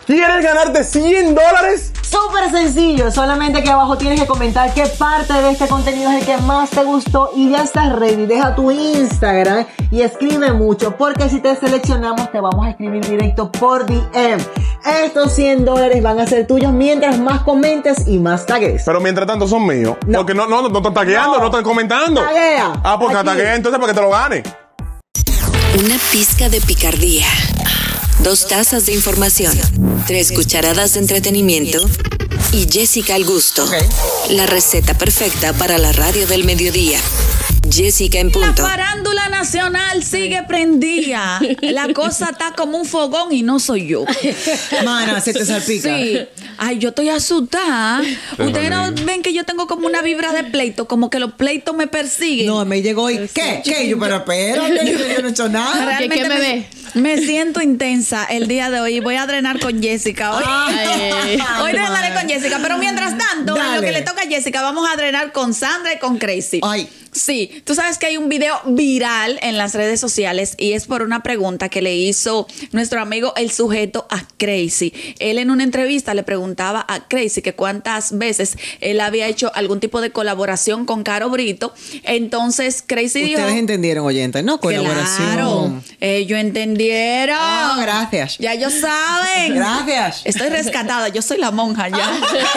¿Quieres ganarte $100? Súper sencillo, solamente aquí abajo tienes que comentar qué parte de este contenido es el que más te gustó y ya estás ready. Deja tu Instagram y escribe mucho, porque si te seleccionamos te vamos a escribir directo por DM. Estos $100 van a ser tuyos mientras más comentes y más tagues. Pero mientras tanto son míos. No. Porque no están tagueando, no están comentando. Taguea. Ah, porque Aquí. taguea entonces para que te lo gane. Una pizca de picardía, 2 tazas de información, 3 cucharadas de entretenimiento y Jessica al gusto. La receta perfecta para la radio del mediodía. Jessica en punto. La farándula nacional sigue prendida. La cosa está como un fogón y no soy yo. Mana, se te salpica. Sí. Ay, yo estoy asustada. Ustedes no ven que yo tengo como una vibra de pleito, como que los pleitos me persiguen. No, me llegó y ¿qué? Yo, pero espérate, yo no he hecho nada. Realmente ¿Qué me ve? Me siento intensa el día de hoy y voy a drenar con Jessica hoy. Hoy drenaré con Jessica, pero mientras tanto, en lo Dale. que le toca a Jessica, vamos a drenar con Sandra y con Crazy. Ay. Sí, tú sabes que hay un video viral en las redes sociales y es por una pregunta que le hizo nuestro amigo el sujeto a Crazy. Él en una entrevista le preguntaba a Crazy que cuántas veces él había hecho algún tipo de colaboración con Caro Brito. Entonces Crazy dijo... Ustedes entendieron, oyentes, ¿no? Colaboración. Claro, ellos entendieron. Ah, gracias. Ya ellos saben. Gracias. Estoy rescatada, yo soy la monja ya.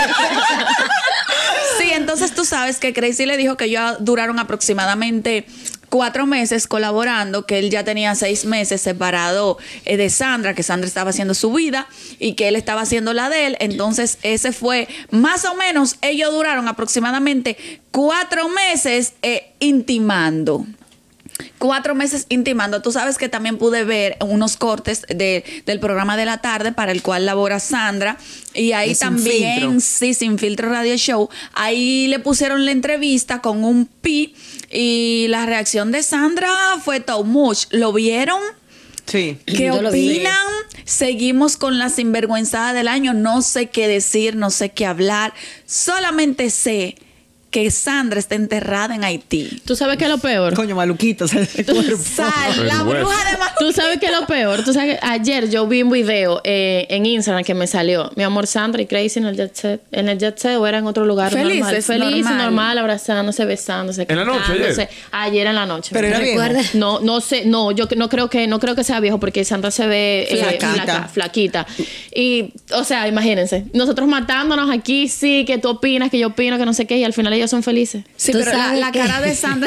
Sí, entonces tú sabes que Crazy le dijo que ellos duraron aproximadamente 4 meses colaborando, que él ya tenía 6 meses separado de Sandra, que Sandra estaba haciendo su vida y que él estaba haciendo la de él. Entonces ese fue más o menos, ellos duraron aproximadamente 4 meses intimando. 4 meses intimando. Tú sabes que también pude ver unos cortes del programa de la tarde para el cual labora Sandra. Y ahí Y Sin también, Filtro. sí, Sin Filtro Radio Show. Ahí le pusieron la entrevista con un pi. Y la reacción de Sandra fue too much. ¿Lo vieron? Sí. ¿Qué Yo lo vi. opinan? Seguimos con la sinvergüenzada del año. No sé qué decir, no sé qué hablar. Solamente sé que Sandra está enterrada en Haití. ¿Tú sabes qué es lo peor? Coño, maluquito. ¿Sabes? Sal, la bruja de ¿Tú sabes qué es lo peor? Tú sabes que ayer yo vi un video en Instagram que me salió. Mi amor, Sandra y Crazy en el jet set. En el jet set o era en otro lugar Felices, normal. Feliz, normal. normal, abrazándose, besándose. ¿En la noche, cantándose. Ayer en la noche. Pero era viejo. ¿Recuerdas? No sé, no, yo no creo que sea viejo porque Sandra se ve flaquita. Y, o sea, imagínense, nosotros matándonos aquí, sí, que tú opinas, que yo opino, que no sé qué, y al final ellos son felices. Sí, ¿Tú pero sabes la qué? cara de Sandra.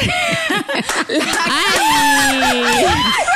¡Ay!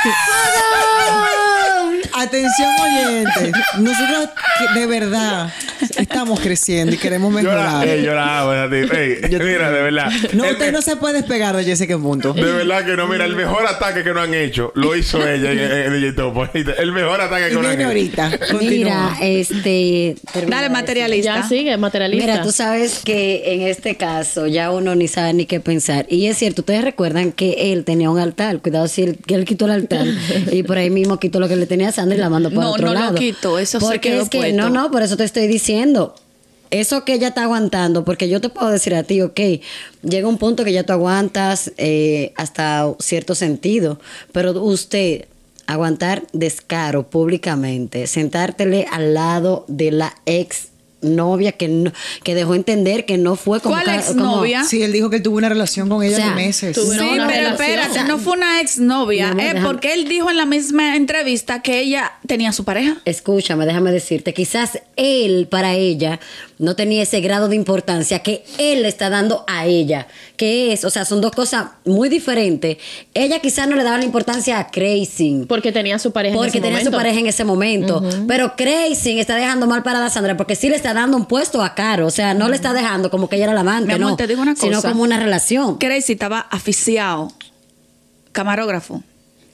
Atención, oyentes. Nosotros, de verdad, estamos creciendo y queremos mejorar. Yo la amo, mira, de verdad. No, usted no se puede despegar de Jessica en punto. De verdad que no, mira, el mejor ataque que no han hecho lo hizo ella en DJ Topo. El mejor ataque que Y no han viene hecho. ahorita. Mira, Continúa. termina Dale, de materialista. Ya sigue, materialista. Mira, tú sabes que en este caso ya uno ni sabe ni qué pensar. Y es cierto, ustedes recuerdan que él tenía un altar. Cuidado si él quitó el altar y por ahí mismo quitó lo que le tenía a Sandra y la mandó para No, otro no lo lado. quitó, eso se porque quedó es que puesto. no, por eso te estoy diciendo. Eso que ella está aguantando, porque yo te puedo decir a ti, ok, llega un punto que ya tú aguantas hasta cierto sentido, pero usted aguantar descaro públicamente, sentártele al lado de la ex novia que dejó entender que no fue como... ¿Cuál como- exnovia? Sí, él dijo que él tuvo una relación con ella O sea, de meses. tuvo Sí, una pero relación. espérate, no fue una exnovia, Mi amor, déjame. porque él dijo en la misma entrevista que ella tenía su pareja. Escúchame, déjame decirte, quizás él para ella no tenía ese grado de importancia que él le está dando a ella, que es, o sea, son dos cosas muy diferentes. Ella quizás no le daba la importancia a Crazy. Porque tenía su pareja en Porque ese tenía momento. su pareja en ese momento. Pero Crazy está dejando mal parada a Sandra porque sí le está dando un puesto a Caro. O sea, no le está dejando como que ella era la amante, Mi amor, no. te digo una Sino cosa. como una relación. Crazy estaba aficiado. Camarógrafo.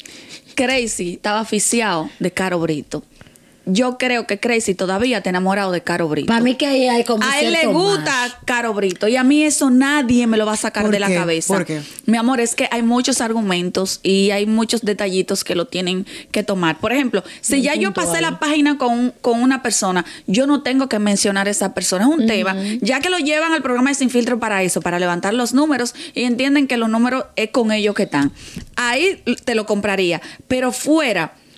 Crazy estaba aficiado de Caro Brito. Yo creo que Crazy todavía está enamorado de Caro Brito. Para mí que ahí hay como A él le cierto gusta match. Caro Brito y a mí eso nadie me lo va a sacar ¿Por de la qué? cabeza. ¿Por qué? Mi amor, es que hay muchos argumentos y hay muchos detallitos que lo tienen que tomar. Por ejemplo, si ya yo pasé la página con una persona, yo no tengo que mencionar a esa persona. Es un tema. Ya que lo llevan al programa de Sin Filtro para eso, para levantar los números y entienden que los números es con ellos que están. Ahí te lo compraría. Pero fuera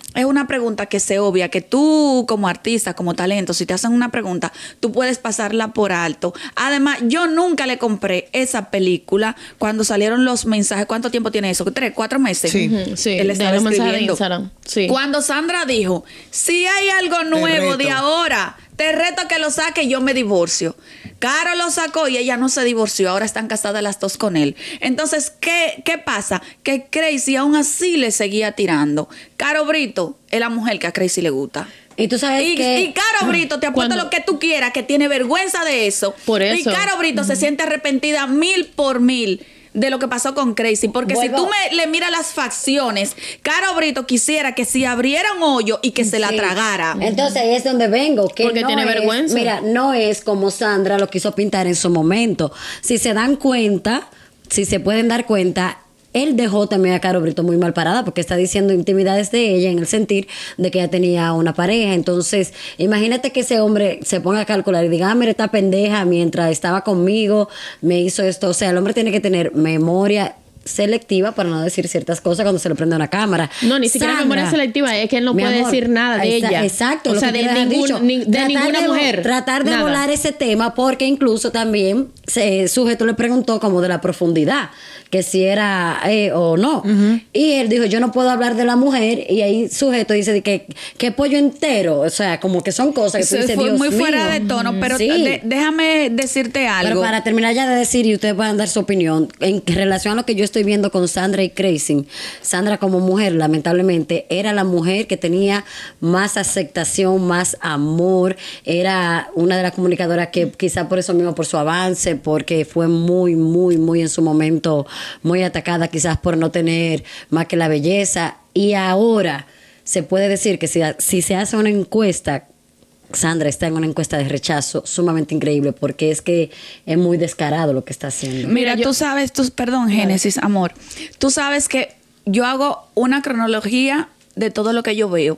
es una pregunta que se obvia, que tú como artista, como talento, si te hacen una pregunta, tú puedes pasarla por alto. Además, yo nunca le compré esa película cuando salieron los mensajes. ¿Cuánto tiempo tiene eso? 3, 4 meses. Sí. Sí, Él estaba de los mensajes de escribiendo. Instagram. Sí. Cuando Sandra dijo, si hay algo nuevo de ahora, te reto a que lo saque y yo me divorcio. Caro lo sacó y ella no se divorció. Ahora están casadas las dos con él. Entonces, ¿qué pasa? Que Crazy aún así le seguía tirando. Caro Brito es la mujer que a Crazy le gusta. Y tú sabes que... Y Caro Brito, te apuesto lo que tú quieras, que tiene vergüenza de eso. Por eso. Y Caro Brito se siente arrepentida 1000% de lo que pasó con Crazy. Porque si tú le miras las facciones, Caro Brito quisiera que si abriera un hoyo y que se la tragara. Entonces ahí es donde vengo. Que porque no tiene vergüenza. Mira, no es como Sandra lo quiso pintar en su momento. Si se dan cuenta, si se pueden dar cuenta, él dejó también a Caro Brito muy mal parada porque está diciendo intimidades de ella en el sentir de que ella tenía una pareja. Entonces, imagínate que ese hombre se ponga a calcular y diga, mira, esta pendeja mientras estaba conmigo me hizo esto. O sea, el hombre tiene que tener memoria selectiva para no decir ciertas cosas cuando se le prende una cámara. No, ni siquiera memoria selectiva, es que él no puede decir nada de ella. Exacto. O sea, de ninguna mujer. Tratar de volar ese tema porque incluso también sujeto le preguntó como de la profundidad, que si era o no. Y él dijo, yo no puedo hablar de la mujer, y ahí sujeto dice que pollo entero, o sea, como que son cosas que tú dices, fue Dios muy mío. fuera de tono, pero Sí. déjame decirte algo. Pero para terminar ya de decir, y ustedes puedan dar su opinión, en relación a lo que yo estoy viendo con Sandra y Crazy, Sandra como mujer, lamentablemente, era la mujer que tenía más aceptación, más amor, era una de las comunicadoras que quizá por eso mismo, por su avance, porque fue muy, muy, muy en su momento, muy atacada quizás por no tener más que la belleza. Y ahora se puede decir que si se hace una encuesta, Sandra está en una encuesta de rechazo sumamente increíble porque es que es muy descarado lo que está haciendo. Mira, tú sabes, perdón, Génesis, amor. Tú sabes que yo hago una cronología de todo lo que yo veo.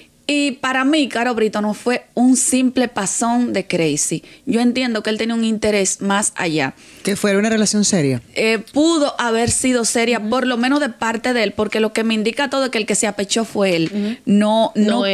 Y para mí, Caro Brito no fue un simple pasón de Crazy. Yo entiendo que él tenía un interés más allá. Que fuera una relación seria. Pudo haber sido seria, por lo menos de parte de él, porque lo que me indica todo es que el que se apechó fue él, no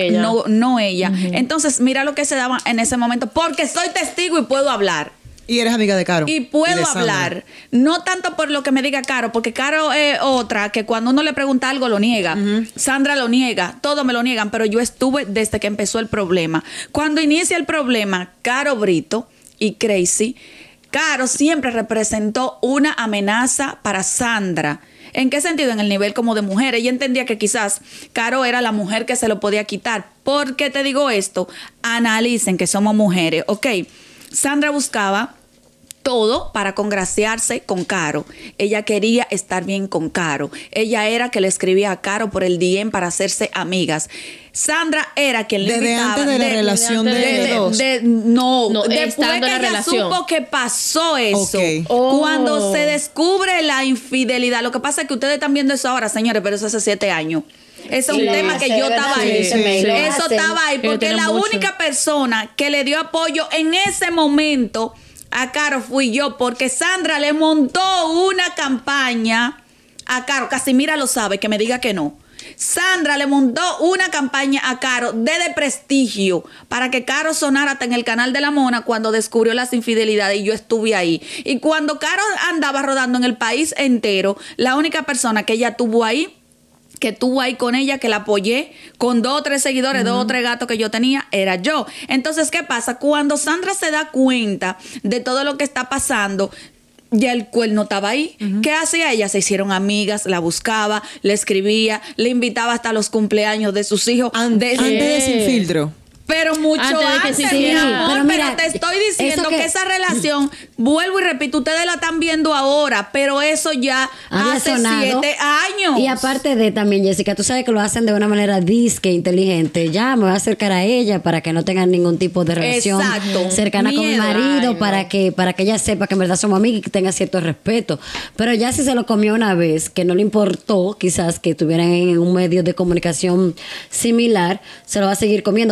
ella. Entonces, mira lo que se daba en ese momento, porque soy testigo y puedo hablar. Y eres amiga de Caro. Y puedo de Sandra. hablar, no tanto por lo que me diga Caro, porque Caro es otra que cuando uno le pregunta algo lo niega. Sandra lo niega, todo me lo niegan, pero yo estuve desde que empezó el problema. Cuando inicia el problema, Caro Brito y Crazy, Caro siempre representó una amenaza para Sandra. ¿En qué sentido? En el nivel como de mujer. Ella entendía que quizás Caro era la mujer que se lo podía quitar. ¿Por qué te digo esto? Analicen que somos mujeres, ¿ok? Sandra buscaba todo para congraciarse con Caro. Ella quería estar bien con Caro. Ella era que le escribía a Caro por el DM para hacerse amigas. Sandra era quien le invitaba. Antes de la relación de dos. No, después estando que en la ella relación. supo que pasó eso. Ok. Cuando se descubre la infidelidad. Lo que pasa es que ustedes están viendo eso ahora, señores, pero eso hace 7 años. Ese es un tema que yo estaba ahí. Eso estaba ahí, porque la única persona que le dio apoyo en ese momento a Caro fui yo, porque Sandra le montó una campaña a Caro. Casimira lo sabe, que me diga que no. Sandra le montó una campaña a Caro de prestigio para que Caro sonara hasta en el canal de la Mona cuando descubrió las infidelidades, y yo estuve ahí. Y cuando Caro andaba rodando en el país entero, la única persona que ella tuvo ahí, que estuvo ahí con ella, que la apoyé con 2 o 3 seguidores, 2 o 3 gatos que yo tenía, era yo. Entonces, ¿qué pasa? Cuando Sandra se da cuenta de todo lo que está pasando, ya el cuerno estaba ahí. ¿Qué hacía ella? Se hicieron amigas, la buscaba, le escribía, le invitaba hasta los cumpleaños de sus hijos. Antes de Sin Filtro. Pero mucho antes, mi amor, pero mira, te estoy diciendo que esa relación, vuelvo y repito, ustedes la están viendo ahora, pero eso ya hace sonado. 7 años. Y aparte de también, Jessica, tú sabes que lo hacen de una manera disque inteligente. Ya me voy a acercar a ella para que no tengan ningún tipo de relación cercana con mi marido, para que ella sepa que en verdad somos amigas y que tenga cierto respeto. Pero ya si se lo comió una vez, que no le importó quizás que estuvieran en un medio de comunicación similar, se lo va a seguir comiendo. Pero Sandra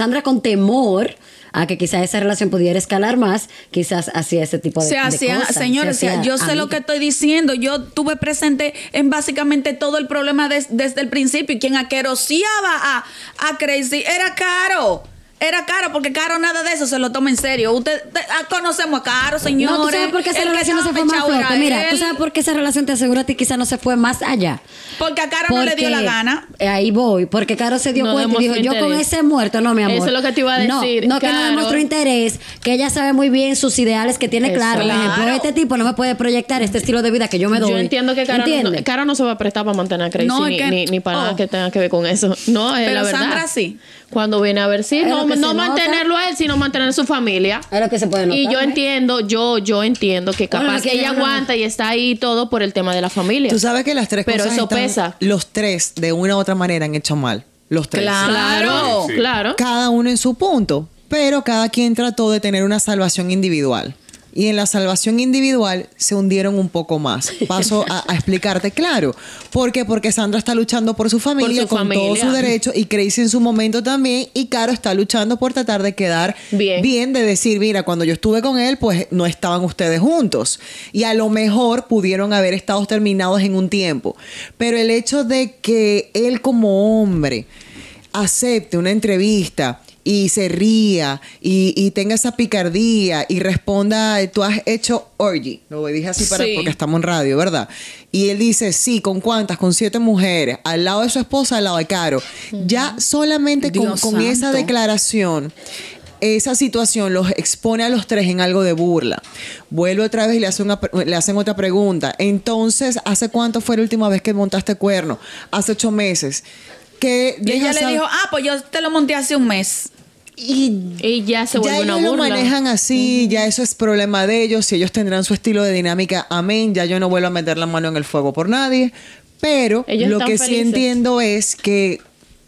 Sandra, con temor a que quizás esa relación pudiera escalar más, quizás hacía ese tipo de cosas. Señores, yo sé lo que estoy diciendo. Yo tuve presente en básicamente todo el problema desde el principio. Y quien aqueroseaba a Crazy era Caro. Era Caro, porque Caro nada de eso se lo toma en serio. Conocemos a Caro, señores. No, ¿tú sabes por qué esa relación no se fue más fuerte? Mira, ¿tú sabes por qué esa relación, te aseguro a ti, quizás no se fue más allá? Porque a Caro no le dio la gana. Ahí voy, porque Caro se dio cuenta y dijo, yo con ese muerto, no, mi amor. Eso es lo que te iba a decir. No, que no demostró interés, que ella sabe muy bien sus ideales, que tiene claro. Por ejemplo, este tipo no me puede proyectar este estilo de vida que yo me doy. Yo entiendo que Caro no se va a prestar para mantener a Crazy, ni para nada que tenga que ver con eso. No, es la verdad. Sandra sí. Cuando viene a ver, sí, no mantenerlo a él, sino mantener su familia. Es lo que se puede notar. Y yo entiendo que capaz que ella aguanta y está ahí todo por el tema de la familia. Tú sabes que las tres pero cosas eso pesa. Los tres, de una u otra manera, han hecho mal. Los tres. Claro, Sí. claro. Cada uno en su punto. Pero cada quien trató de tener una salvación individual. Y en la salvación individual se hundieron un poco más. Paso a explicarte claro. ¿Por qué? Porque Sandra está luchando por su familia, con todos sus derechos, y Crazy en su momento también, y Caro está luchando por tratar de quedar bien, de decir, mira, cuando yo estuve con él, pues no estaban ustedes juntos. Y a lo mejor pudieron haber estado terminados en un tiempo. Pero el hecho de que él como hombre acepte una entrevista y se ría y tenga esa picardía y responda, tú has hecho orgy, lo dije así porque estamos en radio, ¿verdad? Y él dice, sí, ¿con cuántas? Con 7 mujeres, al lado de su esposa, al lado de Caro. Ya solamente con esa declaración, esa situación los expone a los tres en algo de burla. Vuelve otra vez y le hacen otra pregunta. Entonces, ¿hace cuánto fue la última vez que montaste cuerno? Hace 8 meses. Que y ella le dijo, pues yo te lo monté hace un mes. Y ya se vuelve una burla. Ya ellos lo manejan así, ya eso es problema de ellos. Si ellos tendrán su estilo de dinámica, amén. Ya yo no vuelvo a meter la mano en el fuego por nadie. Pero ellos lo que felices. Sí entiendo es que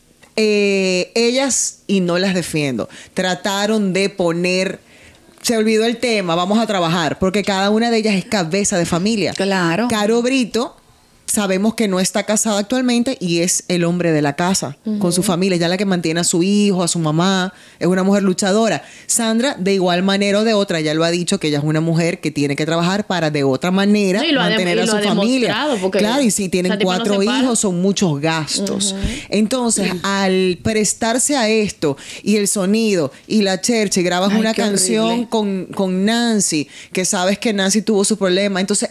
ellas, y no las defiendo, trataron de poner... Se olvidó el tema, vamos a trabajar. Porque cada una de ellas es cabeza de familia. Claro. Caro Brito... Sabemos que no está casada actualmente y es el hombre de la casa, con su familia, ya la que mantiene a su hijo, a su mamá, es una mujer luchadora. Sandra, de igual manera o de otra, ya lo ha dicho, que ella es una mujer que tiene que trabajar para de otra manera mantener a su familia. Claro, y si tienen 4 hijos, son muchos gastos. Entonces, al prestarse a esto y el sonido y la Chercha, y grabas una canción con Nancy, que sabes que Nancy tuvo su problema, entonces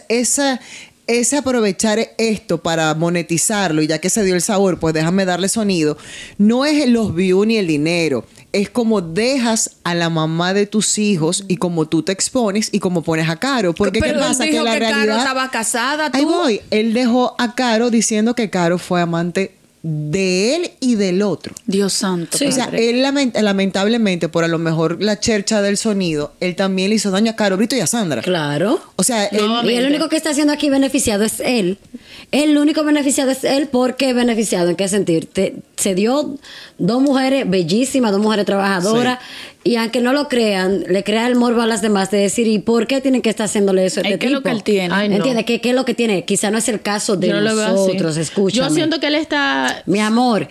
ese aprovechar esto para monetizarlo, y ya que se dio el sabor, pues déjame darle sonido, no es los views ni el dinero, es como dejas a la mamá de tus hijos y como tú te expones y como pones a Caro. Porque ¿qué pasa? Que la realidad... Caro estaba casada, ¿tú? Ahí voy. Él dejó a Caro diciendo que Caro fue amante de él y del otro. Dios santo. Sí, o sea, él lamentablemente, por a lo mejor la chercha del sonido, él también le hizo daño a Caro Brito y a Sandra. Claro. O sea, y el único que está haciendo aquí beneficiado es él. El único beneficiado es él. ¿Por qué beneficiado? ¿En qué sentido? Se dio 2 mujeres bellísimas, 2 mujeres trabajadoras. Sí. Y aunque no lo crean, le crea el morbo a las demás de decir, ¿y por qué tienen que estar haciéndole eso a este tipo? ¿Qué es lo que él tiene? Ay, no. ¿Entiendes? ¿Qué es lo que tiene? Quizá no es el caso de nosotros, escúchame. Yo siento que él está... Mi amor,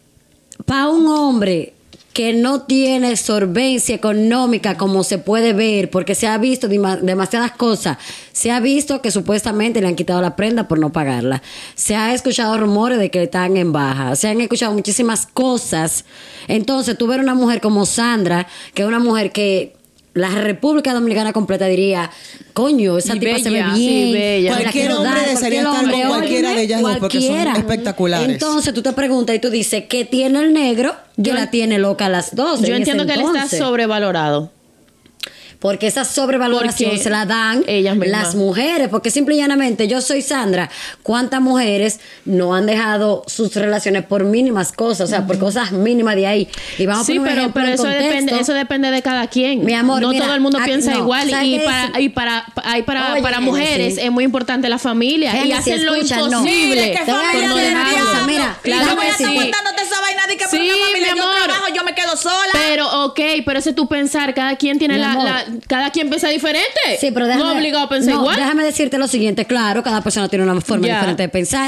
para un hombre que no tiene solvencia económica como se puede ver, porque se ha visto demasiadas cosas. Se ha visto que supuestamente le han quitado la prenda por no pagarla. Se ha escuchado rumores de que están en baja. Se han escuchado muchísimas cosas. Entonces, tú ver una mujer como Sandra, que es una mujer que la República Dominicana completa diría, coño, esa tipa se ve bien. Sí, bella. Cualquier hombre desearía estar con cualquiera de ellas dos porque son espectaculares. Entonces tú te preguntas y tú dices, ¿qué tiene el negro? Que la tiene loca a las dos. Yo entiendo que él está sobrevalorado. Porque esa sobrevaloración se la dan las mujeres. Porque simple y llanamente, yo soy Sandra. ¿Cuántas mujeres no han dejado sus relaciones por mínimas cosas? O sea, por cosas mínimas de ahí. Y vamos a poner pero eso depende de cada quien. Mi amor, no mira, todo el mundo piensa igual. Y para mujeres es muy importante la familia. Y hacen lo imposible. Te voy a decir, mira, yo voy a estar contándote esa vaina de que por una familia yo trabajo, yo me quedo sola. Pero ese es tu pensar. Cada quien tiene cada quien piensa diferente. Sí, pero déjame, no obligado a pensar igual. Déjame decirte lo siguiente. Claro, cada persona tiene una forma diferente de pensar.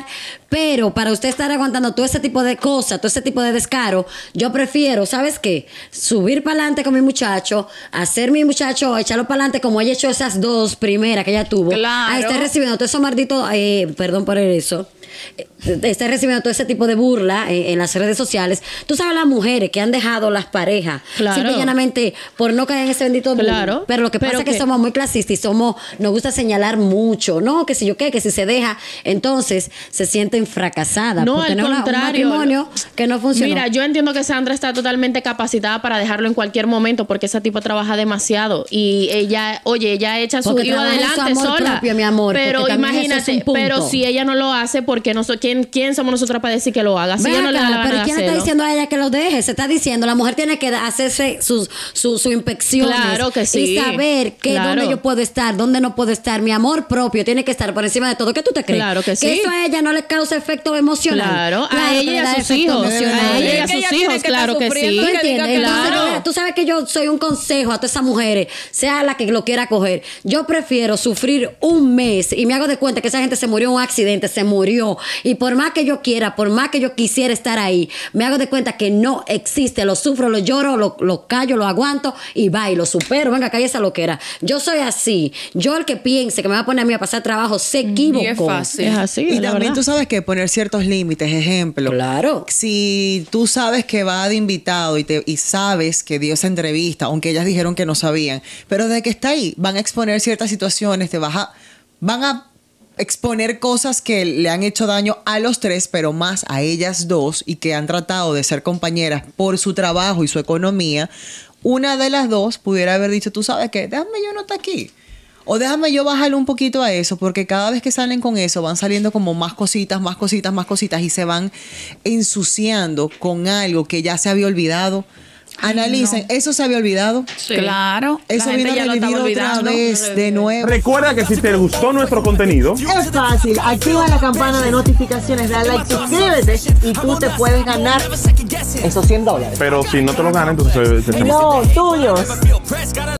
Pero para usted estar aguantando todo ese tipo de cosas, todo ese tipo de descaro, yo prefiero, ¿sabes qué? Subir para adelante con mi muchacho, hacer mi muchacho, echarlo para adelante como ella hecho esas 2 primeras que ella tuvo. Claro. A estar recibiendo todo eso maldito, perdón por eso. Está recibiendo todo ese tipo de burla en las redes sociales. Tú sabes las mujeres que han dejado las parejas simple y llanamente por no caer en ese bendito bullying. Pero lo que pasa es que somos muy clasistas y nos gusta señalar mucho. No, que si yo qué, que si se deja, entonces se sienten fracasadas no, por tener un matrimonio que no funcionó. Mira, yo entiendo que Sandra está totalmente capacitada para dejarlo en cualquier momento porque esa tipo trabaja demasiado y ella echa su hijo adelante sola. Propio, mi amor, pero imagínate, pero si ella no lo hace, porque ¿quién somos nosotras para decir que lo haga? Si ella no le da la gana pero de ¿quién le está diciendo a ella que lo deje? Se está diciendo, la mujer tiene que hacerse sus inspecciones. Claro que sí. Y saber dónde yo puedo estar, dónde no puedo estar. Mi amor propio tiene que estar por encima de todo. ¿Qué tú te crees? Claro que sí. Que eso a ella no le causa efecto emocional. Claro, a ella y a sus hijos. A ella y a sus hijos, claro que sí. ¿Tú entiendes? Claro. Tú sabes que yo soy un consejo a todas esas mujeres, sea la que lo quiera coger. Yo prefiero sufrir un mes y me hago de cuenta que esa gente se murió en un accidente, se murió. Y por más que yo quiera, por más que yo quisiera estar ahí, me hago de cuenta que no existe. Lo sufro, lo lloro, lo callo, lo aguanto y va, y lo supero. Venga, calle esa loquera. Yo soy así. Yo, el que piense que me va a poner a mí a pasar trabajo, se equivocó. Y es fácil. Es así. Y también tú sabes que poner ciertos límites, ejemplo. Claro. Si tú sabes que va de invitado y sabes que dio esa entrevista, aunque ellas dijeron que no sabían, pero de que está ahí, van a exponer ciertas situaciones, van a exponer cosas que le han hecho daño a los 3, pero más a ellas 2, y que han tratado de ser compañeras por su trabajo y su economía. Una de las 2 pudiera haber dicho, tú sabes qué, déjame yo no estar aquí. O déjame yo bajarle un poquito a eso, porque cada vez que salen con eso van saliendo como más cositas, y se van ensuciando con algo que ya se había olvidado. Analicen, ¿eso se había olvidado? Sí. Claro. Eso viene a revivir otra vez de nuevo. Recuerda que si te gustó nuestro contenido, Es fácil, activa la campana de notificaciones, dale like, suscríbete y tú te puedes ganar esos $100. pero si no te lo ganas, entonces No, tuyos.